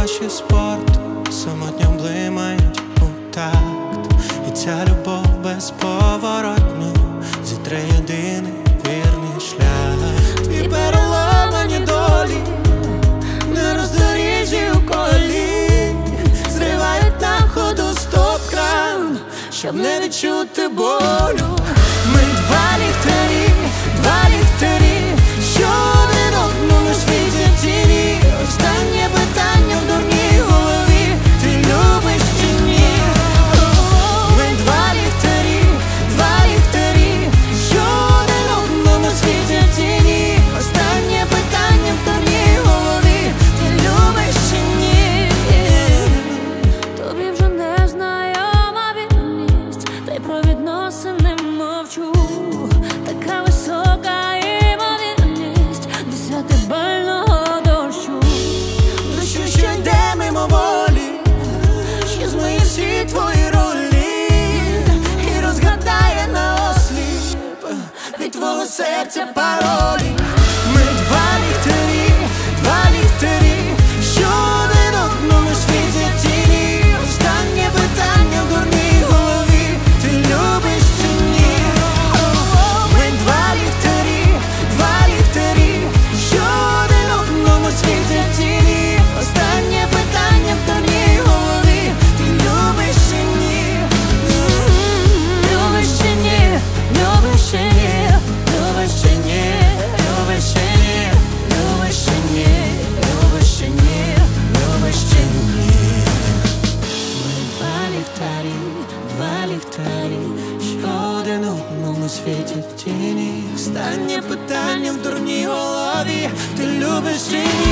наші спорту самотньо блимають у такт. І ця любов безповоротно зітре єдиний вірний шлях. Твій переламані долі на роздоріжжі у колі зривають на ходу стоп-кран, щоб не відчути болю. Ми два ліхтарі, що один одному світять тіні. Останнє питання в дурній голові: ти любиш чи ні? Ми два ліхтарі, що один одному світять тіні. Останнє питання в дурній голові: ти любиш чи ні? Тобі вже не знайома вірність, та й про відносини мовчу. Така висока ймовірність десятибального дощу. Дощу, що йде мимоволі, що змиє всі твої ролі і розгадає наосліп від твого серця паролі. Ми два ліхтарі, що один одному світять тіні. Останнє питання в дурній голові: ти любиш чи ні? Ми два ліхтарі, що один одному світять тіні. Останнє питання в дурній голові: ти любиш чи ні? Любиш чи ні? Любиш чи ні? Любиш чи ні? Любиш чи ні? Любиш чи ні? Любиш чи ні? Любиш чи ні? Ми два ліхтарі, що один одному світять тіні. Останнє питання в дурній голові: ти любиш чи ні?